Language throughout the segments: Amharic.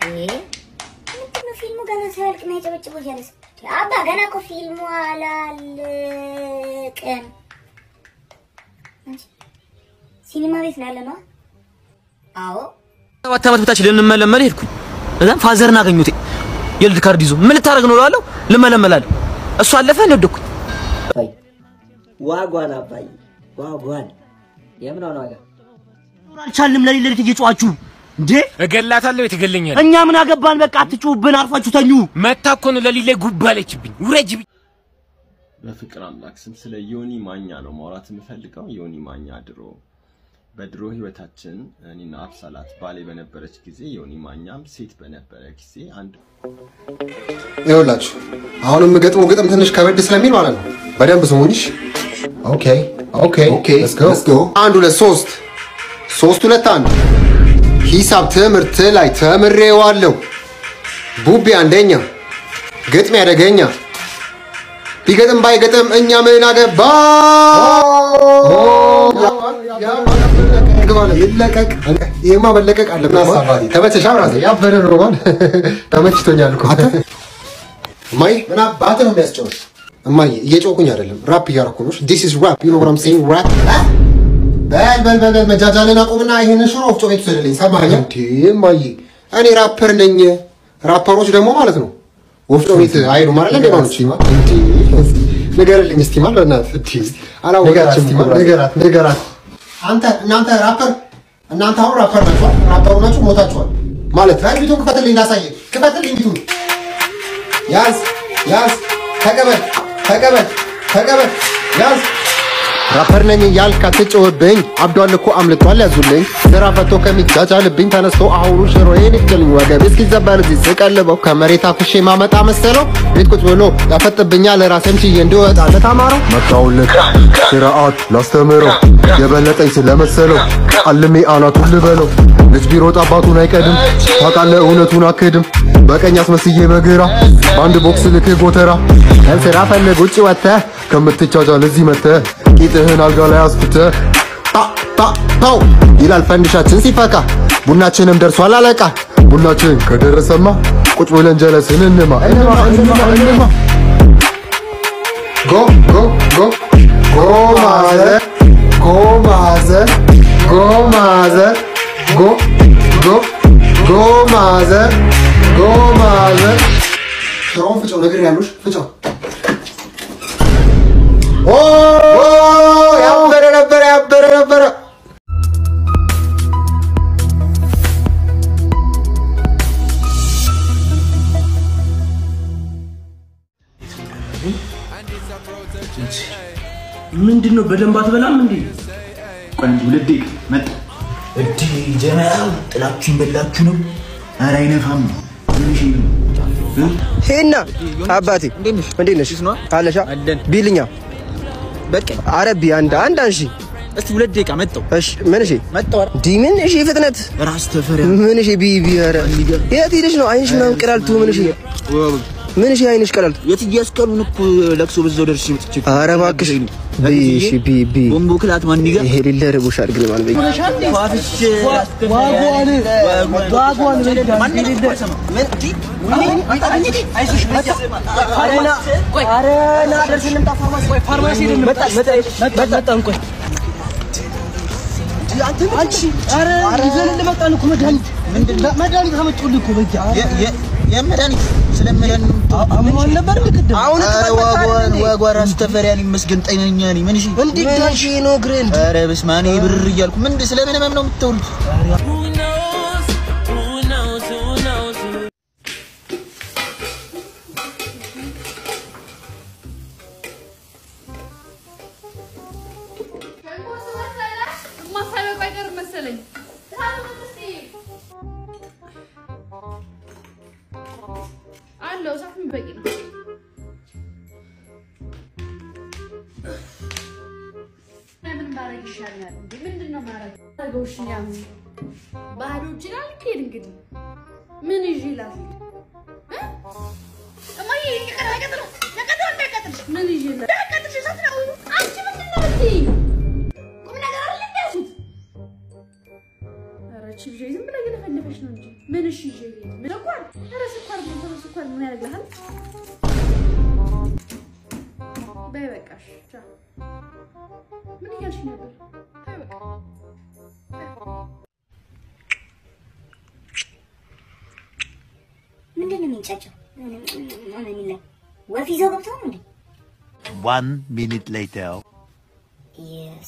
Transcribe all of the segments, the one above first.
ምንድነው ፊልሙ ገና ሳያልቅ ነው ያጨበጭበው ያለስ አባ ገና እኮ ፊልሙ አላለቀም ሲኒማ ቤት ነው ያለነው አዎ 7 ዓመት በታች ልንመለመል ሄድኩኝ እዛም ፋዘርን አገኙት የልድ ካርድ ይዞ ምን ልታረግ ነው እላለሁ ልመለመላል እሱ አለፈ ነው ደኩኝ ዋጓን አባይ ዋጓን የምን ነው ዋጋ አልቻልንም ለሊት እየጮአችሁ እንዴ እገላታለሁ የተገለኛል እኛ ምን አገባን በቃ አትጩብን አርፋችሁ ተኙ መታኮ ነው ለሊት ላይ ጉባለችብኝ ውረጅብኝ በፍቅር አምላክ ስም ስለ ዮኒ ማኛ ነው ማውራት የምፈልገው ዮኒ ማኛ በድሮ ህይወታችን እኔና አብሳላት ባሌ በነበረች ጊዜ ዮኒ ማኛም ሴት በነበረ ጊዜ አንድ ይኸውላችሁ አሁንም ገጥሞ ግጥም ትንሽ ከበድ ስለሚል ማለት ነው በደንብ ስሙኝሽ ኦኬ ሌትስ ጎ 1 2 3 3 2 1 ሂሳብ ትምህርት ላይ ተምሬዋለሁ ቡቢ አንደኛ ግጥም ያደገኛ ቢገጥም ባይገጥም እኛ ምን አገባ ይለቀቅ ይሄማ መለቀቅ አለበት ተመቸሽ አብራዘ ያበረ ሮማን ተመችቶኛል እኮ ማይ ምን አባተ ነው የሚያስጨውሽ ማይ እየጮኩኝ አይደለም ራፕ እያረኩ ነው this is rap you know what I'm saying rap በል መጃጃልን አቁምና ይሄንን ሽሮ ወፍጮ ቤት ወሰደልኝ ሰማኛ እንዴ ማይ እኔ ራፐር ነኝ ራፐሮች ደግሞ ማለት ነው ወፍጮ ቤት አይሉ ማለት ለገባኖች እንዴ ንገርልኝ እስቲ ማለት እናት እንዴ አላወቃችም ንገራት እናንተ ራፐር እናንተ አሁን ራፐር ናችሁ ሞታችኋል ማለት ላይ ቢቱን ክፈትልኝ ላሳየ ክፈትልኝ ቢቱን ያዝ ተቀበል ያዝ ራፐር ነኝ ያልክ አትጮህብኝ አብዷል እኮ አምልጧል ያዙልኝ ስራ ፈቶ ከሚጃጃልብኝ ተነስቶ አሁኑ ሽሮዬን ይክልኝ ወገቤ እስኪዘበር እዚህ ስቀልበው ከመሬት አፍሼ ማመጣ መሰለው ቤት ቁጭ ብሎ ያፈጥብኛል ራሴም ችዬ እንዲወጣ ለታማረው መጣውልክ ስርዓት ላስተምረው የበለጠኝ ስለመሰለው አልሜ አናቱን ልበለው ልጅ ቢሮጥ አባቱን አይቀድም ታውቃለህ እውነቱን አክድም በቀኝ አስመስዬ በግራ በአንድ ቦክስ ልክ ጎተራ ከስራ ፈልግ ውጭ ወጥተህ ከምትቻጃል እዚህ መጥተህ ቂጥህን አልጋ ላይ አስፍተህ ታው ይላል ፈንድሻችን ሲፈካ ቡናችንም ደርሷል አለቃ ቡናችን ከደረሰማ ቁጭ ብለን ጀለስን እንማ go ማዘር ሽሮን ፍጨው ነገር ያሉሽ ፍጨው ያበረ ነበር ምንድነው በደንብ አትበላም እንዴ ቆይ ሁለት ደቂቃ መጣ እዲ ጀማው ጥላችሁን በላችሁ ነው ኧረ አይነፋም ሄና አባቴ እንዴት ነሽ አለሻ ቢልኛ በቃ አረቢ አንሺ እስቲ ሁለት ደቂቃ መጣው እሺ ምን እሺ መጣው ዲምን እሺ ፍጥነት ራስ ተፈሪያ ምን እሺ ቢ ኧረ የት ሄደሽ ነው አይንሽ ምናምን ቀላልቱ ምን እሺ አይንሽ ቀላልቱ የት እያስቀሉን እኮ ለቅሶ በዛው ደርሽ ምጥጭ ኧረ እባክሽ እሺ ቢ ቦምቦ ክላት ማን ይጋ ይሄ ሊለ ረቦሽ አድርግልኝ ማለት ነው ፋፍሽ ዋጓን ማን ይደርሰማ ምን አይሱሽ አረና ደርሰንም ፋርማሲ ፋርማሲ መጣን ቆይ አንቺ አረ ይዘን እንደመጣን እኮ መድኃኒት አመጡልኝ እኮ በቃ የመድኃኒት ስለመለን አሁን ነበር ልክደም አሁን ዋጓን ራስ ተፈሪያን ይመስገን ጤነኛ ነኝ ምን እሺ እንዴት ነው ግሬን አረ በስማኔ ብር እያልኩ ምን ስለምን ነው የምትወሩት አለው ሳፍን በቂ ነው ምን ባረግ ይሻላል እንዴ ምንድነው ማረግ አርገውሽኛም ባዶ ይችላል ከሄድ እንግዲህ ምን ይላል እማዬ ይቀራቀጥ ነው ነቀጥ ምን ይላል ነቀጥሽ ሳትራው አንቺ ምንድነው እንዴ ቁም ነገር አይደል እንደያዙት ኧረ እቺ ልጅ ዝም ብለህ እየለፈለፈች ነው እንጂ ምን እሺ ይዤ ምን እንኳን ኧረ ስኳር ምን ያደርግልሃል? በይ በቃሽ ቻው። ምን እያልሽ ነበር? በይ በቃ ምንድን ነው የሚንጫጫው? ምን ይላል? ወፍ ይዘው ገብተው ነው እንዴ? 1 minute later. Yes.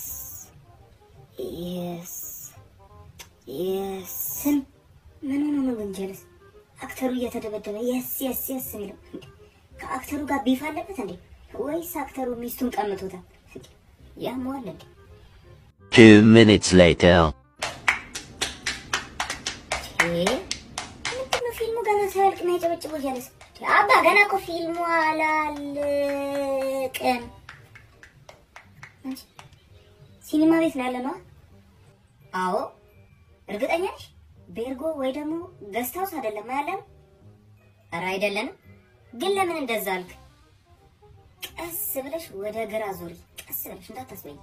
ምን ሆኖ ነው ግን ጀለስ? አክተሩ እየተደበደበ yes የሚለው እንዴ? ከአክተሩ ጋር ቢፍ አለበት እንዴ? ወይስ አክተሩ ሚስቱን ቀምቶታል? ያሟል እንዴ? 2 minutes later. ምንድነው ፊልሙ ገና ሳያልቅ ነው የጨበጨበው ጀለስ? አባ ገና እኮ ፊልሙ አላለቀም። ሲኒማ ቤት ነው ያለነው? አዎ እርግጠኛ ነሽ? ቤርጎ ወይ ደግሞ ገስት ሃውስ አይደለም ያለን? ኧረ አይደለንም። ግን ለምን እንደዛ አልክ? ቀስ ብለሽ ወደ ግራ ዞሪ። ቀስ ብለሽ እንዳታስበይ።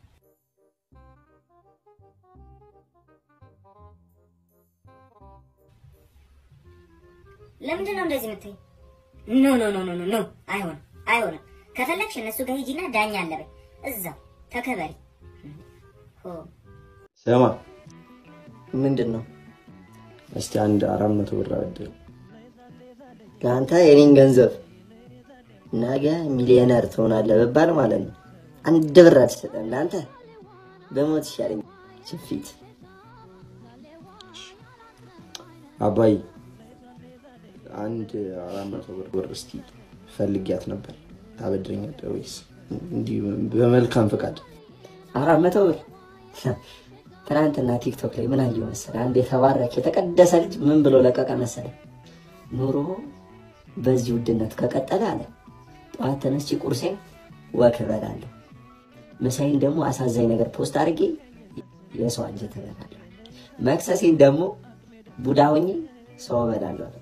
ለምንድን ነው እንደዚህ የምትይ? ኖ አይሆንም። ከፈለግሽ እነሱ ጋር ሂጂና ዳኛ አለ በይ። እዛው ተከበሪ። ስማ ምንድነው? እስቲ አንድ 400 ብር አበድር። ለአንተ የኔን ገንዘብ ነገ ሚሊዮነር ትሆናለህ ብባል ማለት ነው። አንድ ብር አትሰጠም ለአንተ በሞት ይሻለኝ ችፊት። አባይ አንድ 400 ብር እስቲ ፈልጊያት ነበር። ታበድረኛለህ ወይስ እንዲህ በመልካም ፈቃድ? 400 ብር ትናንትና ቲክቶክ ላይ ምን አየሁ መሰለህ? አንድ የተባረከ የተቀደሰ ልጅ ምን ብሎ ለቀቀ መሰለህ? ኑሮ በዚህ ውድነት ከቀጠለ አለ ጠዋት ተነስቼ ቁርሴን ወክ እበላለሁ፣ ምሳዬን ደግሞ አሳዛኝ ነገር ፖስት አድርጌ የሰው አንጀት እበላለሁ፣ መክሰሴን ደግሞ ቡዳ ሆኜ ሰው እበላለሁ አለ።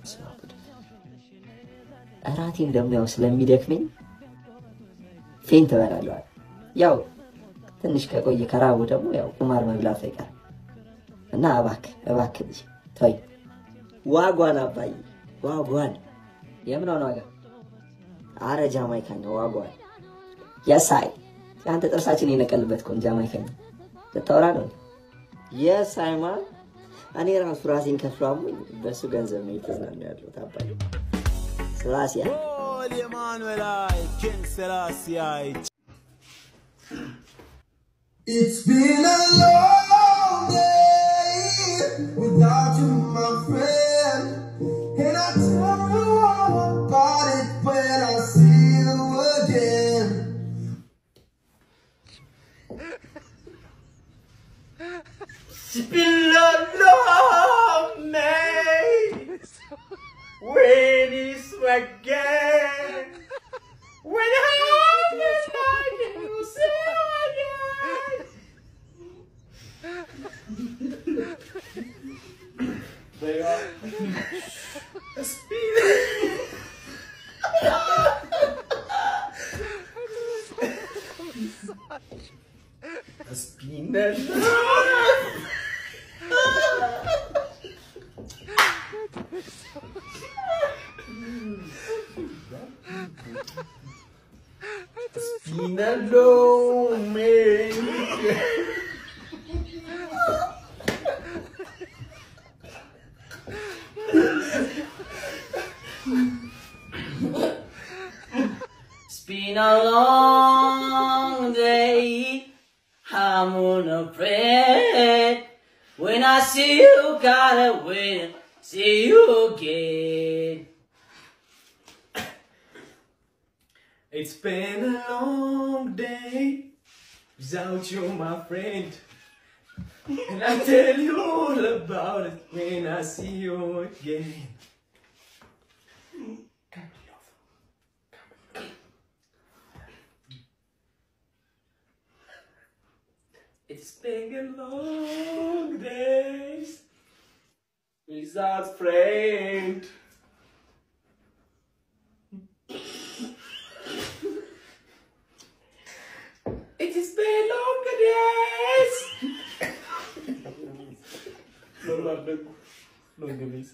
እራቴን ደግሞ ያው ስለሚደክመኝ ፌንት እበላለሁ አለ። ያው ትንሽ ከቆየ ከራቡ ደግሞ ያው ቁማር መብላት አይቀርም እና እባክህ ልጅ ተይ። ዋጓን አባዬ ዋጓን የምን ነው ዋጋ? አረ ጃማይካ ነው ዋጓን። የሳይ አንተ ጥርሳችን የነቀልበት ኮን ጃማይካ ነው ተታውራ ነው። የሳይ ማን እኔ ራሱ ራሴን ከፍሏሙ በሱ ገንዘብ ነው የተዝናና ያለው ታባይ ስላሲያ Emmanuel King Selassie. It's been a long day without you, my friend, and I tell you all about it when I see you again. It's been a long day when it's again. When I have this night and you say again. They are. It's been a Spinello, man. It's been a long day. I'm unafraid. When I see you, gotta wait. See you again. It's been a long day without you, my friend. And I tell you all about it when I see you again. It's been a long days without friend. It has been long days. ተወራደኩ ነው እንግዲህ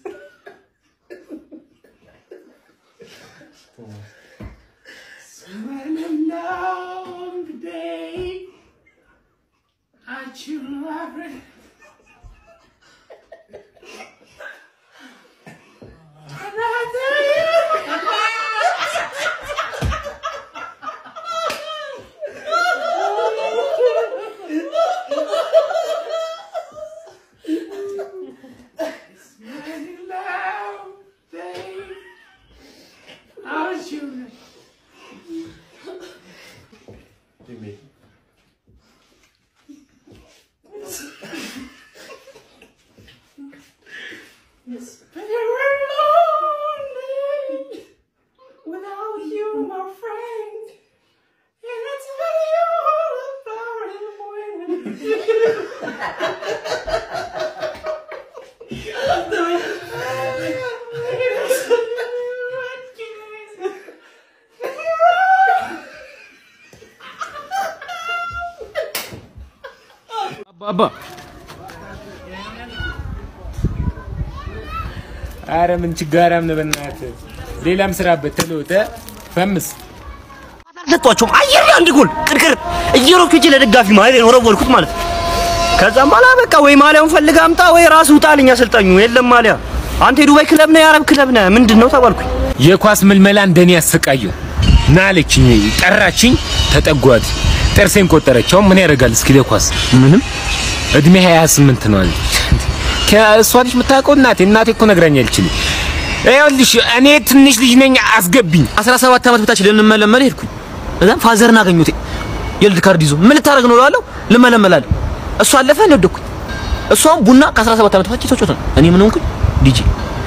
It's been a long day. Aren't you loving? And I tell you. It's been a long day. Aren't you? Jimmy. It's been a very long day without you, my friend. And I tell you all about it when Baba. አረ ምን ችጋራም ነው በእናትህ ሌላም ስራበት ተለውጠ ፈምስ አልሰጧቸውም አየር አንድ ጎል ቅርቅር እየሮኩ እጄ ለደጋፊ ማለት ነው ወረወልኩት ማለት ከዛም በኋላ በቃ ወይ ማሊያውን ፈልጋ አምጣ ወይ ራሱ ጣልኛ አሰልጣኙ የለም ማሊያ አንተ የዱባይ ክለብ ነው የአረብ ክለብ ነው ምንድነው ተባልኩኝ የኳስ ምልመላ እንደኔ ያሰቃየው ናለችኝ ጠራችኝ ተጠጓት ጥርሴን ቆጠረችው ምን ያደርጋል እስኪ ለኳስ ምንም እድሜ 28 ነው አለች ከሷልሽ መታቀው እናቴ እኮ ነግራኛለች አይልሽ እኔ ትንሽ ልጅ ነኝ አስገብኝ 17 አመት በታች ልንመለመል ሄድኩኝ እዛም ፋዘርን አገኙት የልድ ካርድ ይዞ ምን ልታረግ ነው እላለሁ ልመለመላል እሱ አለፈ ነው ደኩኝ እሷም ቡና ከ17 አመት በታች ተጮተ እኔ ምን ሆንኩኝ ዲጂ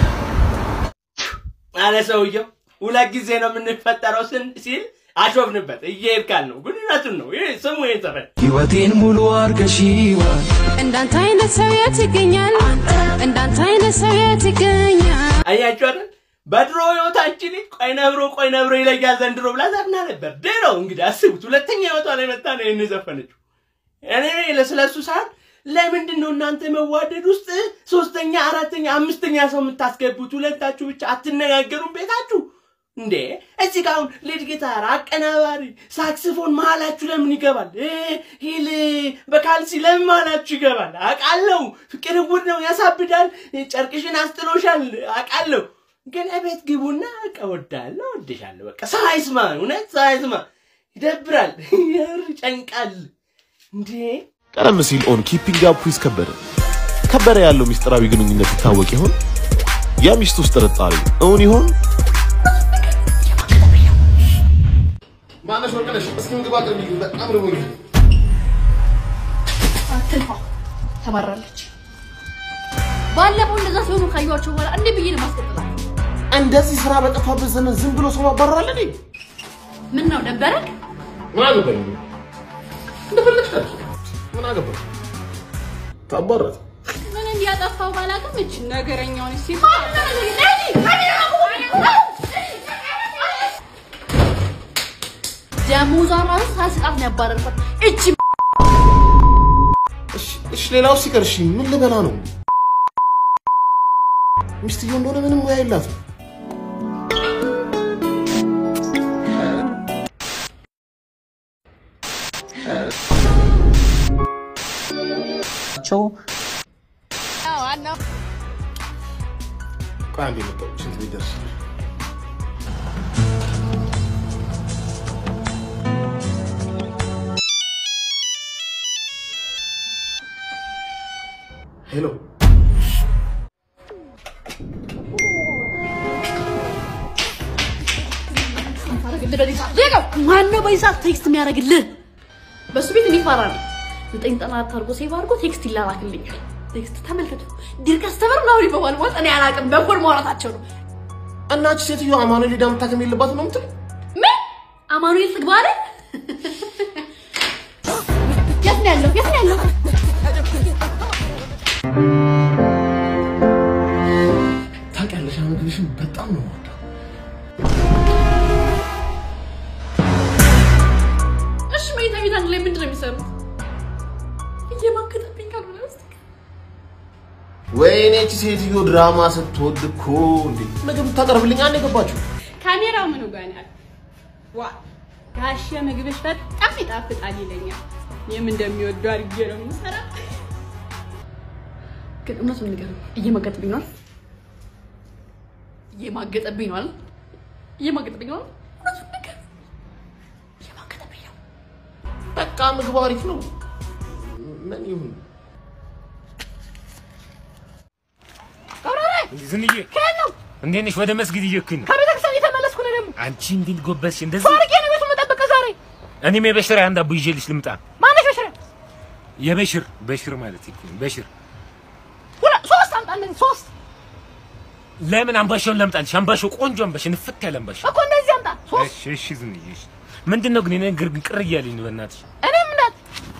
አለ ሰውየው ሁለት ጊዜ ነው የምንፈጠረው ሲል አሾፍንበት እየሄድካል ነው ጉድነቱን ነው ይሄ ስሙ ይተፈል ህይወቴን ሙሉ አርገሽዋል እንዳንተ አይነት ሰው የት ይገኛል እንዳንተ አይነት ሰው የት ይገኛል አያችሁ አይደል በድሮ ህይወታችን ቆይ ነብሮ ይለያል ዘንድሮ ብላ ዘፍና ነበር ደሮ እንግዲህ አስቡት ሁለተኛ ህይወቷ ላይ መጣ ነው እንዘፈነችው እኔ ለስለሱ ሰዓት ለምንድን ነው እናንተ መዋደድ ውስጥ ሶስተኛ አራተኛ አምስተኛ ሰው የምታስገቡት ሁለታችሁ ብቻ አትነጋገሩም ቤታችሁ እንዴ እዚህ ጋር ሊድ ጊታር አቀናባሪ ሳክስፎን መሃላችሁ ለምን ይገባል ሂል በካልሲ ለምን መሃላችሁ ይገባል አቃለው ፍቅር ጉድ ነው ያሳብዳል ጨርቅሽን አስጥሎሻል አቃለው ግን እቤት ግቡና ቀወዳለሁ ወድሻለሁ በቃ ሳይስማ እውነት ሳይስማ ይደብራል ይጨንቃል እንዴ ቀደም ሲል ኦን ኪፒንግ አፕ ዊዝ ከበረ ያለው ሚስጥራዊ ግንኙነት ይታወቅ ይሆን የሚስቱ ጥርጣሬ እውን ይሆን ማነሽ ወርቅነሽ እስኪ ምግብ አቅርቢልኝ በጣም ርቦኝ አትልፋ ተባራለች ባለፈው እንደዛ ሲሆኑ ካዩዋቸው በኋላ እንዴ ብዬ ነው ማስቀጥላት እንደዚህ ስራ በጠፋበት ዘመን ዝም ብሎ ሰው ማባረራል እንዴ ምን ነው ደበረክ ምን አገባኝ እንደፈለግሽ ምን አገባኝ ታባረረ ምን እንዲያጠፋው ባላቀም እቺ ነገረኛውን ሲል ደሞዛራን ሳስቃት ነባረርኩት እቺ እሺ ሌላው ሲቀርሽ ምን ልበላ ነው ሚስትዮ እንደሆነ ምንም ሙያ የላትም ቸው አና ቃንዲ መጣው ሽንት ቢደርስ ሄሎ ማነው በይሳት ቴክስት የሚያደርግልህ በሱ ቤት እንዲፈራል 9 ጠናት አድርጎ ሴቭ አድርጎ ቴክስት ይላላክልኛል ቴክስት ተመልከቱ ዲር ከስተመር ነው ይባባል ማለት እኔ አላቅም በኮል ማውራታቸው ነው እናች ሴትዮ አማኑኤል ዳም ታከም የለባት ነው እንት ምን አማኑኤል ትግባለ የት ነው ያለው ታውቂያለሽ አመግብሽን በጣም ነው ወጣ እሺ ምን ታሚታን ላይ ምንድን ነው የሚሰሩት እየማከተብኝ ካልሆነ ወይኔ እቺ ሴትዮ ድራማ ስትወድ እኮ እንዴ ምግብ ታቀርብልኝ አንዴ ገባችሁ ካሜራው ምን ጋናል ዋ ጋሽ ምግብሽ በጣም ይጣፍጣል ይለኛል የምን እንደሚወደው አድርጌ ነው የምሰራ ግን እውነቱን ንገረው እየማገጠብኝ ነው እየማገጠብኝ ነው እውነቱን ንገረው እየማገጠብኝ ነው በቃ ምግብ አሪፍ ነው ምን ይሁን ዝንዬ እንዴት ነሽ ወደ መስጊድ እየሄድኩኝ ነው ከቤተክርስቲያን እየተመለስኩ ነው ደግሞ አንቺ እንዴት ጎበዝሽ እንደዚህ ዛሬ ነው ቤቱ መጠበቅ ዛሬ እኔም የበሽር አንድ አቡ ይዤልሽ ልምጣ ማነሽ በሽር በሽር ማለት ይኩን በሽር ሶስት አምጣልኝ ሶስት ለምን አምባሻውን ለምጣልሽ አምባሻው ቆንጆ አምባሽ ንፍት ያለ አምባሽ እኮ እንደዚህ አምጣ ሶስት እሺ ዝንዬ ምንድነው ግን ነገር ቅር እያለኝ ነው በእናትሽ እኔም እናት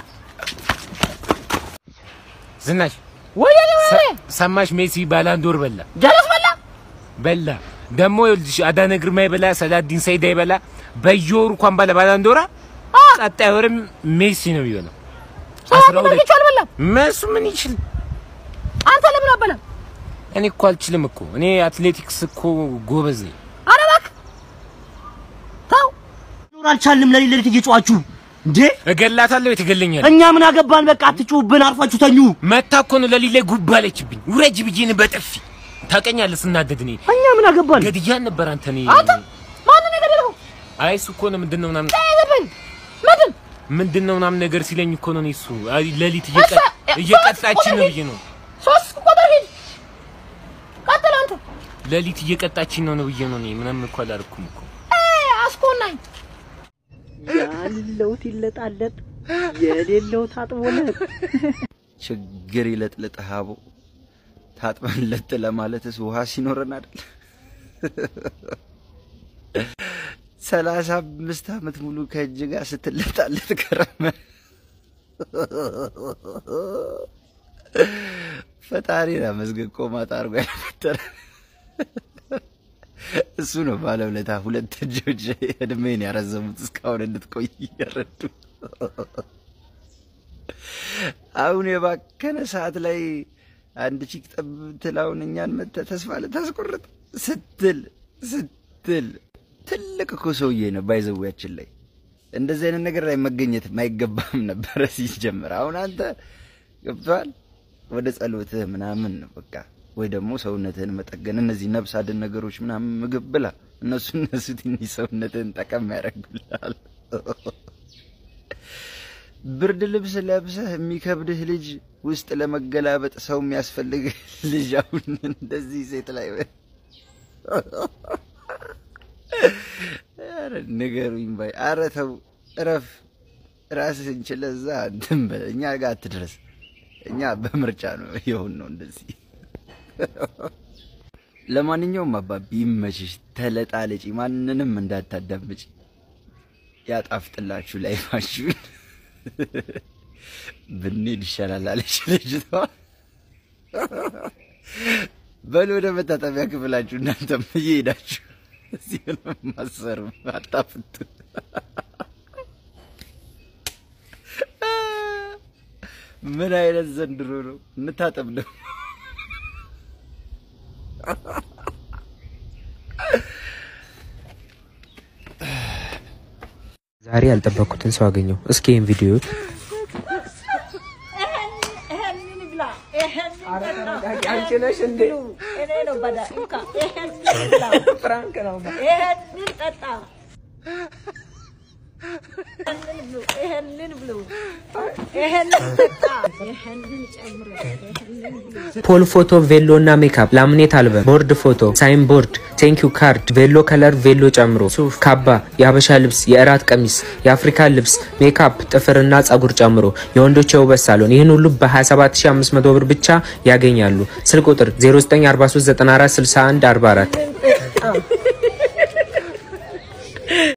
ዝናሽ ወይ ሰማሽ ሜሲ ባላንዶር በላ ጀለስ በላ ደሞ ይልሽ አዳነ ግርማ ይበላ ሰላዲን ሰይዳ ይበላ በየወሩ እንኳን ባላንዶራ ቀጣይ ወርም ሜሲ ነው የሚበላው 12 መሱ ምን ይችል አንተ ለምን አበላ እኔ እኮ አልችልም እኮ እኔ አትሌቲክስ እኮ ጎበዝ ነኝ ኧረ እባክህ ተው ኖር አልቻልንም ለሊት እየጮኻችሁ እንዴ እገላታለሁ የተገለኛል እኛ ምን አገባን በቃ አትጩብን አርፋችሁ ተኙ መታ እኮ ነው ለሊት ላይ ጉባለችብኝ ውረጅ ብዬን በጥፊ ታቀኛለህ ስናደድ እኔ እኛ ምን አገባን ገድያን ነበር አንተ ነኝ አንተ ማን ነው ገደለው አይስ እኮ ነው ምንድነው ምናምን ምንድነው ምናምን ነገር ሲለኝ እኮ ነው እሱ ለሊት እየቀጣችኝ ነው ብዬ ነው ሶስት ቁጥር ሂድ ቀጥል አንተ ለሊት እየቀጣችኝ ነው ብዬ ነው ምንም እኮ አላልኩም እኮ አስኮናኝ ያለውት ይለጣለጥ የሌለው ታጥቦለት ችግር ይለጥልጥህ አቦ ታጥበን ለጥ ለማለትስ ውሃ ሲኖረን አይደል 35 አመት ሙሉ ከእጅ ጋር ስትለጣለጥ ከረመ ፈጣሪ መስገን ቆማጣ አርጎ ያፈጠረ እሱ ነው ባለውለታ ሁለት እጆች እድሜን ያረዘሙት እስካሁን እንድትቆይ ያረዱ አሁን የባከነ ሰዓት ላይ አንድ ቺክ ጠብትላውን እኛን መተ ተስፋ ለታስቆርጥ ስትል ትልቅ እኮ ሰውዬ ነው ባይዘውያችን ላይ እንደዚህ አይነት ነገር ላይ መገኘት ማይገባም ነበር ሲጀምር አሁን አንተ ገብቷል ወደ ጸሎትህ ምናምን ነው በቃ ወይ ደግሞ ሰውነትህን መጠገን እነዚህ ነፍስ አድን ነገሮች ምናምን ምግብ ብላ እነሱ ትንሽ ሰውነትህን ጠቀም ያደርጉልሃል ብርድ ልብስ ለብሰህ የሚከብድህ ልጅ ውስጥ ለመገላበጥ ሰው የሚያስፈልግ ልጅ አሁን እንደዚህ ሴት ላይ አረ ንገሩኝ ባይ አረ ተው እረፍ ራስህን ችለህ እዛ እንትን በል እኛ ጋር አትድረስ እኛ በምርጫ ነው ይሁን ነው እንደዚህ ለማንኛውም አባቢ ይመችሽ ተለጣለጪ ማንንም እንዳታዳምጪ ያጣፍጥላችሁ ላይፋችሁ ብንሄድ ይሻላል አለች ልጅቷ በል ወደ መታጠቢያ ክፍላችሁ እናንተም እየሄዳችሁ እዚህ ነው ማሰር አጣፍጡ ምን አይነት ዘንድሮ ነው እንታጠብ ነው ዛሬ ያልጠበቅኩትን ሰው አገኘው እስኪ ይሄን ቪዲዮ አንቺ ነሽ እንዴ እኔ ነው ባዳ እንካ ይሄን ፍራንክ ነው ይሄን ጠጣ ፖል ፎቶ ቬሎ እና ሜካፕ ላምኔት አልበም ቦርድ ፎቶ ሳይን ቦርድ ቴንኪዩ ካርድ ቬሎ ከለር ቬሎ ጨምሮ ሱፍ ካባ የሀበሻ ልብስ የእራት ቀሚስ የአፍሪካ ልብስ ሜካፕ ጥፍርና ጸጉር ጨምሮ የወንዶች የውበት ሳሎን ይህን ሁሉ በ27500 ብር ብቻ ያገኛሉ ስልክ ቁጥር 0943946144